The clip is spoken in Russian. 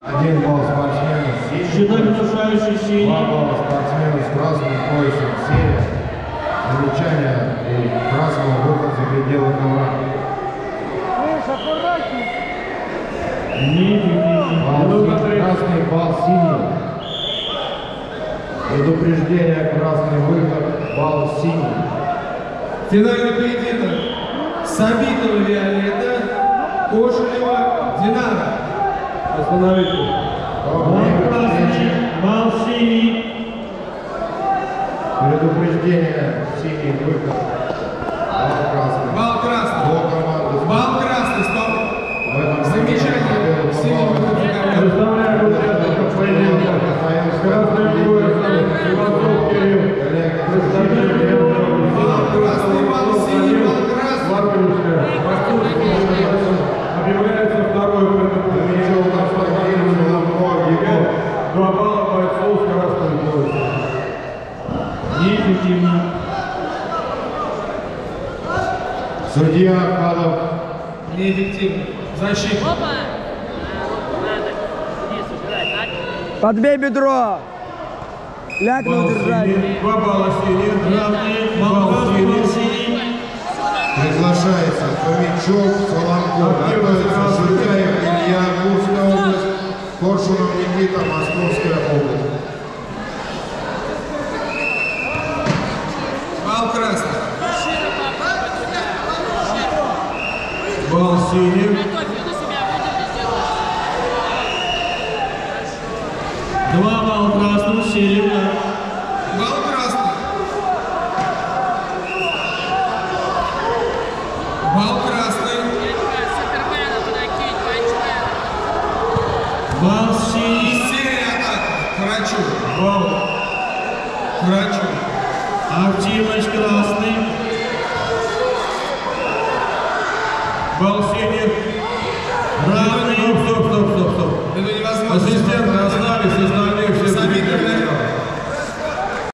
1 балл спортсмену с синим поясом, 2 балла спортсмену с красным поясом. Серия. Замечание у красного выход за пределы ковра. Красный балл синий. Предупреждение, красный выход, балл синий. Финальный поединок. Сабитова Виолетта, Кошелева Динара. Остановите. Балл синий. Предупреждение, синий выход, балл красный. Балл красный. До команды. Балл красный, стоп. В этом Замечание. Синий выход за ковер. Представляю участников поединка. Красный пояс, Иванцов Кирилл. Балл красный, балл синий, балл красный. Объявляется второе предупреждение. 2 балла бойцов с красным поясом. Неэффективно. Судья Ахадов. Неэффективно. Защита. Подбей бедро. Ляг на удержание. 2 балла синий. Равные. Балл синий. Приглашается Хомячок, Соломков. Готовится Жиряев Илья, Курская область. Коршунов Никита, Московская область. Балл красный. Балл синий. 2 балла красного, синий. Балл красный. Балл красный. Балл синий. Серия атак. Врачу. Балл. Врачу. Активность красный. Балл синий.